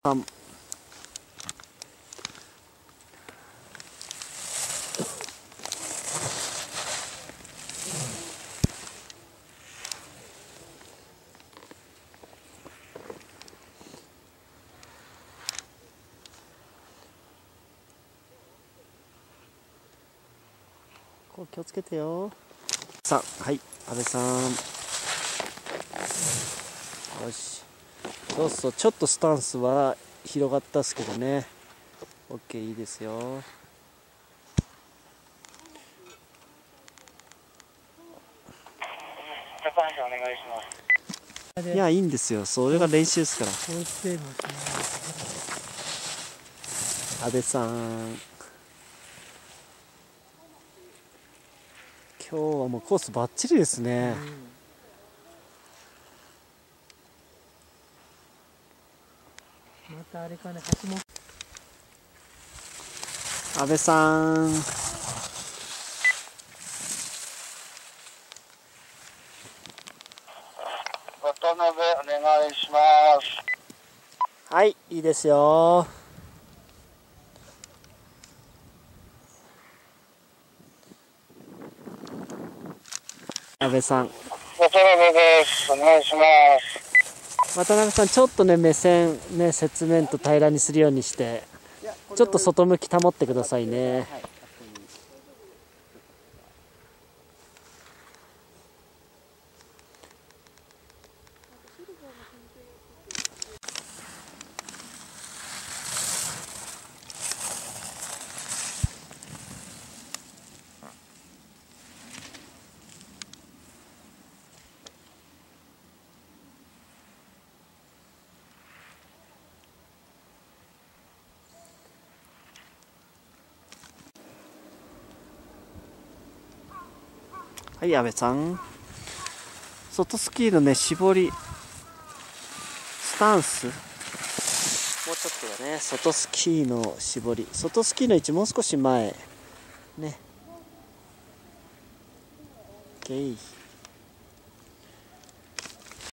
あ、こう気をつけてよ。さあ、はい、安倍さん。よし。そうそう、ちょっとスタンスは広がったっすけどね。OK、いいですよ。いや、いいんですよ。それが練習ですから。安倍さん。今日はもうコースバッチリですね。 またあれかね、橋本。 安倍さん。 渡辺お願いします。 はい、いいですよ。安倍さん。 渡辺です。お願いします。 渡辺さん、ちょっとね、目線ね、雪面と平らにするようにして、ちょっと外向き保ってくださいね。はい、安倍さん。外スキーのね、絞り、スタンス。もうちょっとだね、外スキーの絞り。外スキーの位置もう少し前。ね。OK。